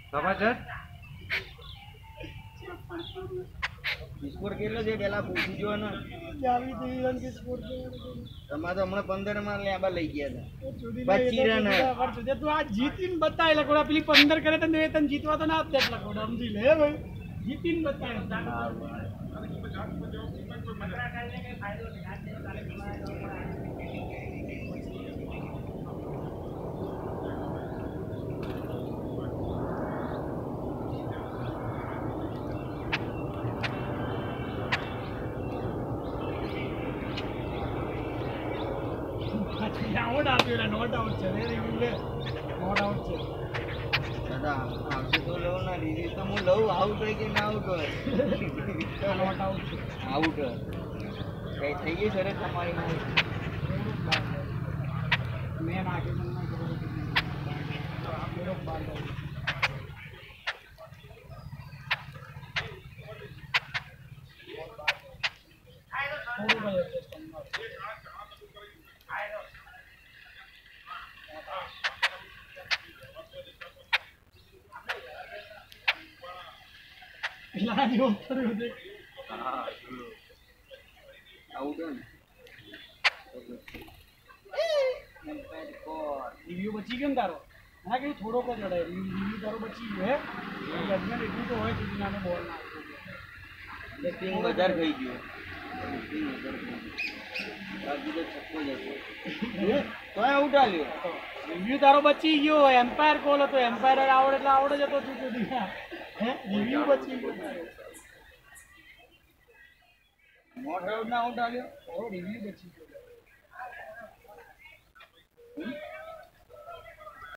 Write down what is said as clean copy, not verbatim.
સમાચાર સ્કોર કેટલો છે પેલા પૂછી જો ને. તમારે તો હમણાં 15 માં લેબા લઈ ગયા હતા 25 રન તું આ જીતીને બતાય લકોડા પેલી 15 કરે તને તને જીતવા તો ના આપતે લકોડા સમજી લે ભાઈ જીતીને બતાય આઉટ આપ્યો નોટ આઉટ છે રે નોટ આઉટ છે દાદા આવશે તો લો ના રિવ્યુ તો હું લઉં આઉટ હોય કે ના આઉટ હોય નોટ આઉટ છે આઉટ કઈ થઈ ગઈ સર તમારી મેં નાખી રિવ્યુ બચી ગયો ને તારો ના કે થોડોક જ અડાય રિવ્યુ તારો બચી ગયો હે જજમેન્ટ એટલું તો હોય કે નાનો બોલ ના પિંગ બજાર થઈ ગયો બાકી તો છક્કો જ હતો તો આઉટ આલ્યો રિવ્યુ તારો બચી ગયો એમ્પાયર કોલ હતો એમ્પાયર આવડે એટલે આવડે જ હતો તું સુધી હે રિવ્યુ બચી ગયો નોટ આઉટ ના આઉટ આલ્યો રિવ્યુ બચી ગયો